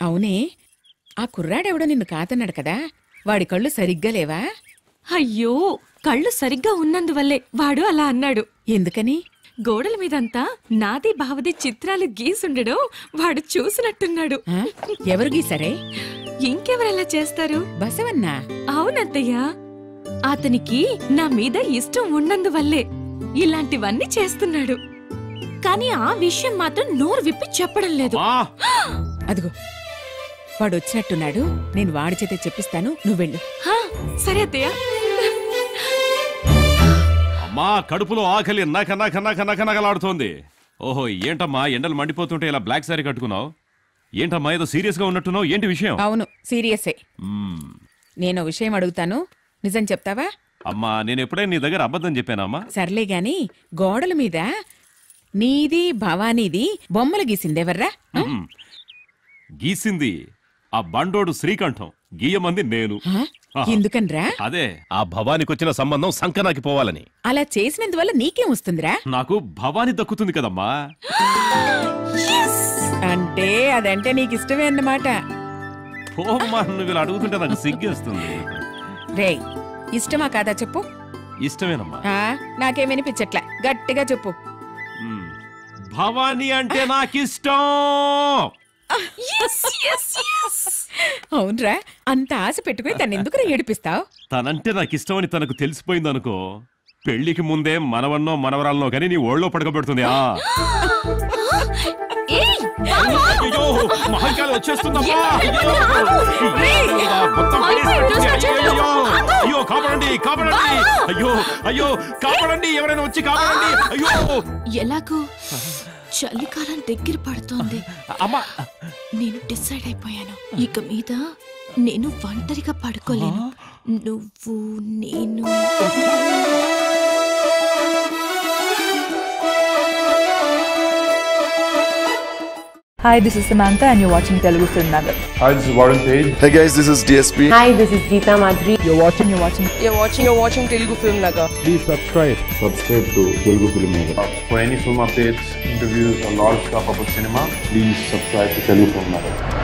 అవునే, ఆ కుర్రాడెవడో నిన్ను కాదన్నాడు కదా, వాడి కళ్ళు సరిగ్గా లేవా? అయ్యో, కళ్ళు సరిగ్గా ఉన్నందువల్లే వాడు అలా అన్నాడు. ఎందుకని? గోడల మీదంతా నాది బావది చిత్రాలు గీసుండడం వాడు చూసినట్టున్నాడు. ఎవరు గీసరే? ఇంకెవరలా చేస్తారు? బసవన్నా? అవునత్తయ్యా, అతనికి నా మీద ఇష్టం ఉన్నందువల్లే ఇలాంటివన్నీ చేస్తున్నాడు. కానీ ఆ విషయం మాత్రం నోరు విప్పి చెప్పడం లేదు. అదిగో వాడు వచ్చినట్టున్నాడు, నేను వాడి చేతే చెప్పిస్తాను, నువ్వెళ్ళు. సరే అత్తయ్య. అమ్మా, కడుపులో ఆకలి నకనకనకనకనకలాడుతోంది. ఓహో, ఏంటమ్మా ఎండలు మండిపోతుంటే ఇలా బ్లాక్ సారీ కట్టుకున్నావు? ఏంటమ్మా ఏదో సీరియస్ గా ఉన్నట్టున్నావు, ఏంటి విషయం? అవును, సీరియసే. నేను విషయం అడుగుతాను, నిజం చెప్తావా? అమ్మా, నేను ఎప్పుడైనా నీ దగ్గర అబద్ధం చెప్పానమ్మా? సర్లే గాని, గోడల మీద నీది భవానీది బొమ్మలు గీసిందెవర్రా? గీసింది ఆ బండోడు శ్రీకంఠం, గీయమంది నేను. ఎందుకనరా? అదే, ఆ భవానికి వచ్చిన సంబంధం సంకనాకి పోవాలని. అలా చేసినందువల్ల నీకేం వస్తుందిరా? నాకు భవాని దక్కుతుంది కదమ్మా. అంటే అదంటే నీకు ఇష్టమే అన్నమాట. పోమ్మా, నువ్వు ఇలా అడుగుతుంటే నాకు సిగ్గేస్తుంది. రే, ఇష్టమా కాదా చెప్పు? ఇష్టమేనమ్మా. నాకేం వినిపించట్లా, గట్టిగా చెప్పు. భవాని అంటే నాకిష్టం. అవునరా, అంత ఆశ పెట్టుకుని తను ఎందుకు ఏడిపిస్తావు? తనంటే నాకిష్టమని తనకు తెలిసిపోయిందనుకో, పెళ్లికి ముందే మనవన్నో మనవరాలనో కానీ నీ ఓళ్ళో పడకబెడుతుంది. అయ్యో కాపాడండి, కాపాడండి, అయ్యో అయ్యో కాపాడండి, ఎవరైనా వచ్చి కాపాడండి. అయ్యో, ఎలాగో చలికాలం దగ్గర పడుతోంది. అమ్మా, నేను డిసైడ్ అయిపోయాను, ఇక మీద నేను ఒంటరిగా పడుకోలేను. నువ్వు నేను. Hi, this is Samantha and you're watching Telugu Film Nagar. Hi, this is Warren Page. Hey guys, this is DSP. Hi, this is Geeta Madhuri. You're watching Telugu Film Nagar. Please subscribe. Subscribe to Telugu Film Nagar. For any film updates, interviews, or lot of stuff about cinema, please subscribe to Telugu Film Nagar.